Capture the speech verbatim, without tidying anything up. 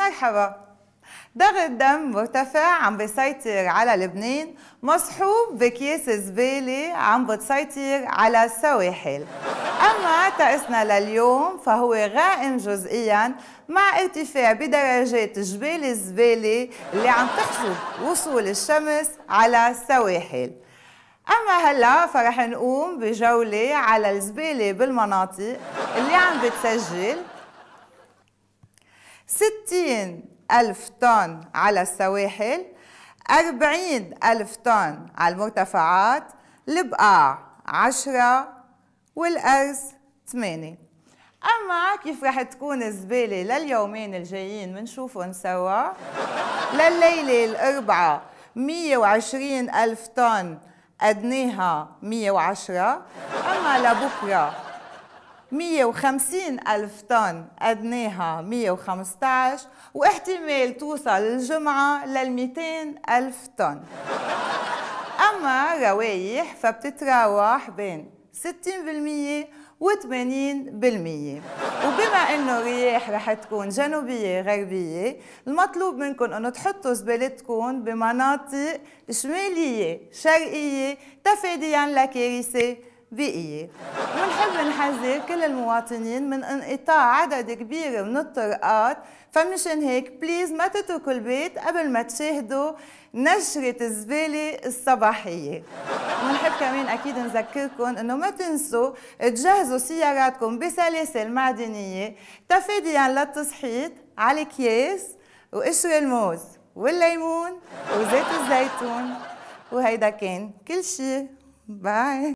مرحبا. ضغط دم مرتفع عم بيسيطر على لبنان مصحوب بكياس زبالة عم بتسيطر على السواحل. أما طقسنا لليوم فهو غائم جزئياً مع ارتفاع بدرجات جبال الزبالة اللي عم تحجب وصول الشمس على السواحل. أما هلأ فرح نقوم بجولة على الزبالة بالمناطق اللي عم بتسجل ستين ألف طن على السواحل، أربعين ألف طن على المرتفعات، البقاع عشرة والأرز ثمانية. أما كيف رح تكون الزبالة لليومين الجايين منشوفهم سوا. لليلة الأربعاء مية وعشرين ألف طن أدناها مية وعشرة، أما لبكرة مية وخمسين ألف طن أدناها مية وخمسطعش، واحتمال توصل الجمعة للميتين ألف طن. أما روايح فبتتراوح بين ستين بالمية وثمانين بالمية. وبما انه الرياح رح تكون جنوبية غربية، المطلوب منكم انه تحطوا زبالتكم بمناطق شمالية شرقية تفاديا لكارثة بيئية. ونحب نحذر كل المواطنين من انقطاع عدد كبير من الطرقات، فمشان هيك بليز ما تتركوا البيت قبل ما تشاهدوا نشرة الزبالة الصباحية. ونحب كمان أكيد نذكركم إنه ما تنسوا تجهزوا سياراتكم بسلاسل معدنية تفاديا للتصحيط على الأكياس وقشر الموز والليمون وزيت الزيتون. وهيدا كان كل شي. باي.